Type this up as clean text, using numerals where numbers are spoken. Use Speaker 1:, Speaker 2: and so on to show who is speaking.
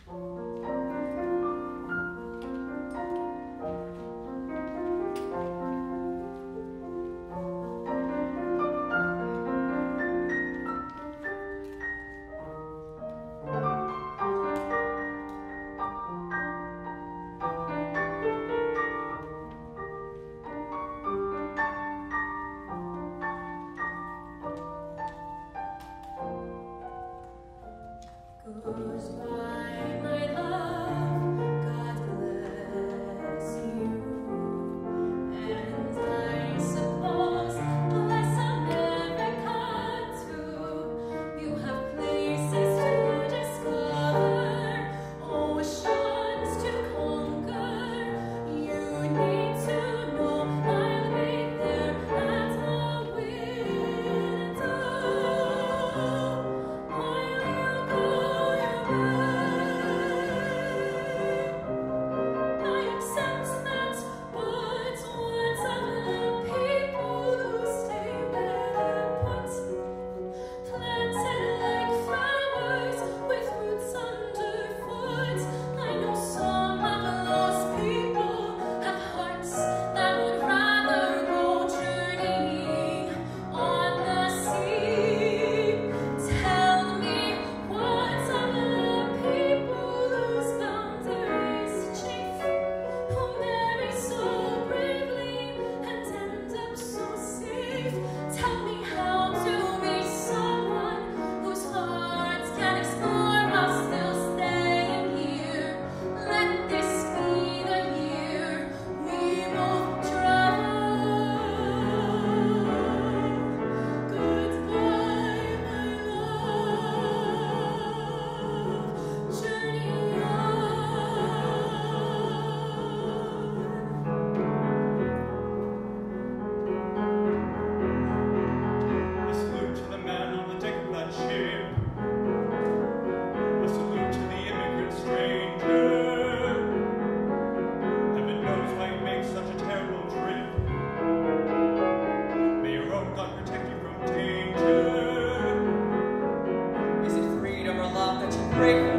Speaker 1: Goodbye, my love, God bless you. And I suppose bless America too. You have places to discover, oceans to conquer. You need to know I'll be there at the window. While you go your way, I accept that, but words of the people who stay where they're put, planted like flowers with roots underfoot. I know some of those people have hearts that would rather go journeying on the sea. Tell me, what of the people whose boundaries chafe, who marry so bravely and end up so safe? Tell me how to be someone whose hearts can explore while still staying here. Let this be the year we both travel. Goodbye, my love, journey on.
Speaker 2: A salute to the man on the deck of that ship. A salute to the immigrant stranger. Heaven knows why he makes such a terrible trip. May your own God protect you from danger.
Speaker 3: Is it freedom or love that you pray for?